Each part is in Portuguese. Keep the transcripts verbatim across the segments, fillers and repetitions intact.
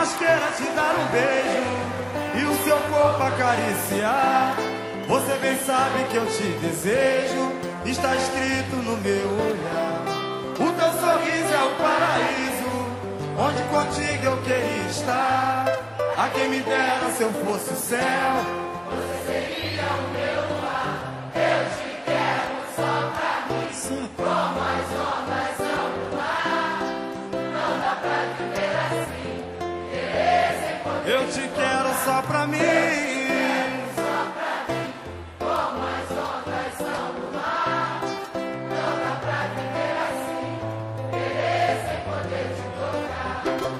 mais queira te dar um beijo e o seu corpo acariciar, você bem sabe que eu te desejo, está escrito no meu olhar. O teu sorriso é o paraíso, onde contigo eu queria estar. A quem me dera se eu fosse o céu, você seria o meu luar. Eu te quero só pra mim, sim, como as ondas são do mar. Não dá pra viver assim, querer sem poder. Eu te quero só pra mim, só pra mim, como as ondas são do mar. Não dá pra viver assim, querer sem poder te tocar.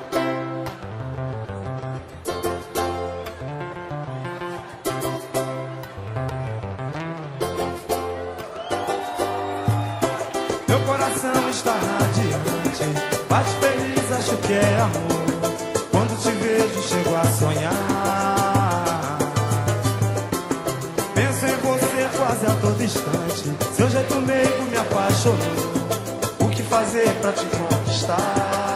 meu coração está radiante, bate feliz, acho que é amor. Quando te vejo, chego a sonhar. Penso em você quase a todo instante. Seu jeito meigo me apaixonou. O que fazer pra te conquistar?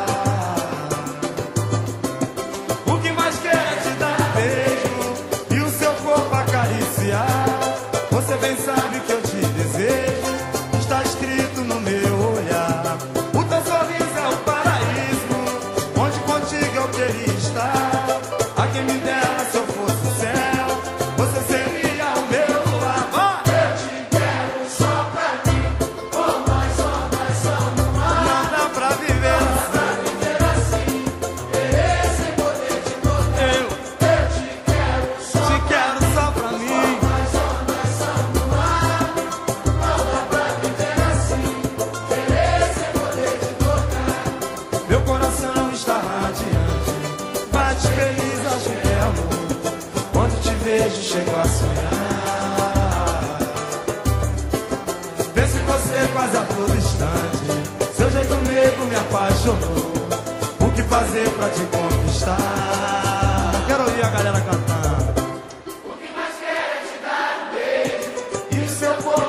O que mais quero é te dar um beijo e o seu corpo acariciar. Você bem sabe que eu te desejo, está escrito no meu olhar. O teu sorriso é o paraíso, onde contigo eu queria estar. A quem me dera se eu fosse o céu, você seria o meu luar. Vai! Eu te quero só pra mim, como as ondas são do mar. Não dá pra viver Não dá pra viver assim, querer sem poder te tocar. Eu Eu te quero só te quero só pra mim. as ondas são do mar. Não dá pra viver assim, querer sem poder te tocar. Meu coração está radiante, bate feliz, acho que é amor. Quando te vejo, chego a sonhar. Penso em você quase a todo instante. Seu jeito meigo me apaixonou. O que fazer pra te conquistar? Quero ouvir a galera cantando. O que mais quero é te dar um beijo E o seu corpo